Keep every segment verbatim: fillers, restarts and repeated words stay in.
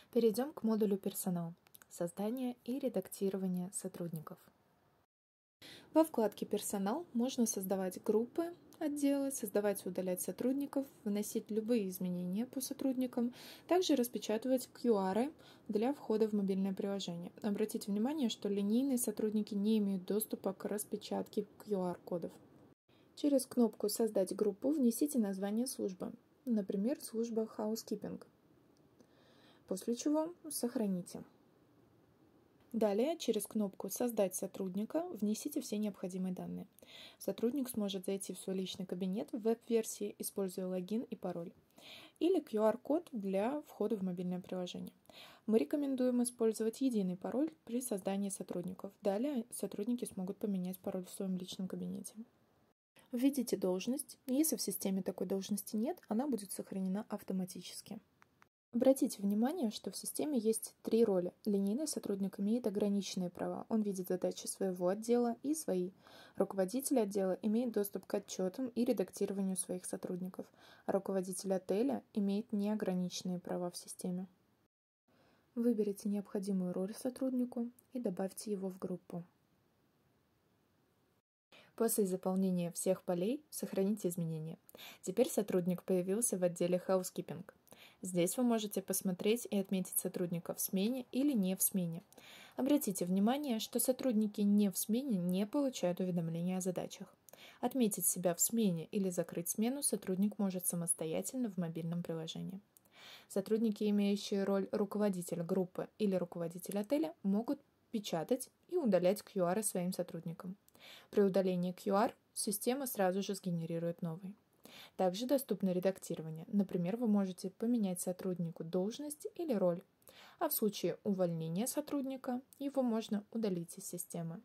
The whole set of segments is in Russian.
Перейдем к модулю «Персонал» – создание и редактирование сотрудников. Во вкладке «Персонал» можно создавать группы, отделы, создавать и удалять сотрудников, вносить любые изменения по сотрудникам, также распечатывать кью ар для входа в мобильное приложение. Обратите внимание, что линейные сотрудники не имеют доступа к распечатке кью ар-кодов. Через кнопку «Создать группу» внесите название службы, например, служба Housekeeping, после чего сохраните. Далее, через кнопку «Создать сотрудника» внесите все необходимые данные. Сотрудник сможет зайти в свой личный кабинет в веб-версии, используя логин и пароль, или кью ар-код для входа в мобильное приложение. Мы рекомендуем использовать единый пароль при создании сотрудников. Далее сотрудники смогут поменять пароль в своем личном кабинете. Введите должность. Если в системе такой должности нет, она будет сохранена автоматически. Обратите внимание, что в системе есть три роли. Линейный сотрудник имеет ограниченные права. Он видит задачи своего отдела и свои. Руководитель отдела имеет доступ к отчетам и редактированию своих сотрудников. А руководитель отеля имеет неограниченные права в системе. Выберите необходимую роль сотруднику и добавьте его в группу. После заполнения всех полей сохраните изменения. Теперь сотрудник появился в отделе Housekeeping. Здесь вы можете посмотреть и отметить сотрудника в смене или не в смене. Обратите внимание, что сотрудники не в смене не получают уведомления о задачах. Отметить себя в смене или закрыть смену сотрудник может самостоятельно в мобильном приложении. Сотрудники, имеющие роль руководителя группы или руководителя отеля, могут печатать и удалять кью ар своим сотрудникам. При удалении кью ар система сразу же сгенерирует новый. Также доступно редактирование. Например, вы можете поменять сотруднику должность или роль, а в случае увольнения сотрудника его можно удалить из системы.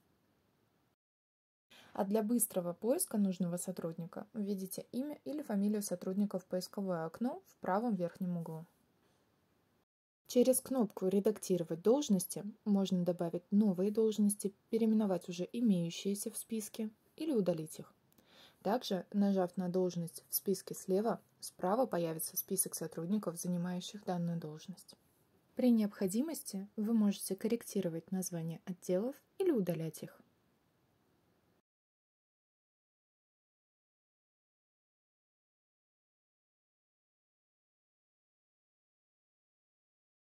А для быстрого поиска нужного сотрудника введите имя или фамилию сотрудника в поисковое окно в правом верхнем углу. Через кнопку «Редактировать должности» можно добавить новые должности, переименовать уже имеющиеся в списке или удалить их. Также, нажав на должность в списке слева, справа появится список сотрудников, занимающих данную должность. При необходимости вы можете корректировать названия отделов или удалять их.